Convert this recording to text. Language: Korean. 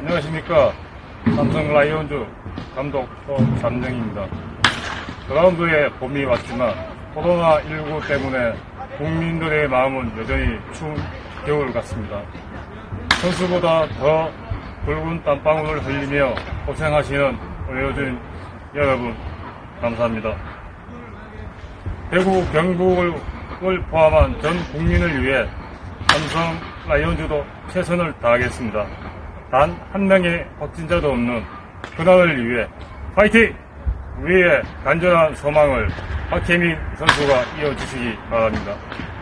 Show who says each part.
Speaker 1: 안녕하십니까. 삼성 라이온즈 감독 서삼정입니다. 그라운드에 봄이 왔지만 코로나19 때문에 국민들의 마음은 여전히 추운 겨울 같습니다. 선수보다 더 붉은 땀방울을 흘리며 고생하시는 의료진 여러분 감사합니다. 대구 경북을 포함한 전 국민을 위해 삼성 라이온즈도 최선을 다하겠습니다. 단 한 명의 확진자도 없는 그날을 위해 파이팅! 우리의 간절한 소망을 박혜민 선수가 이어주시기 바랍니다.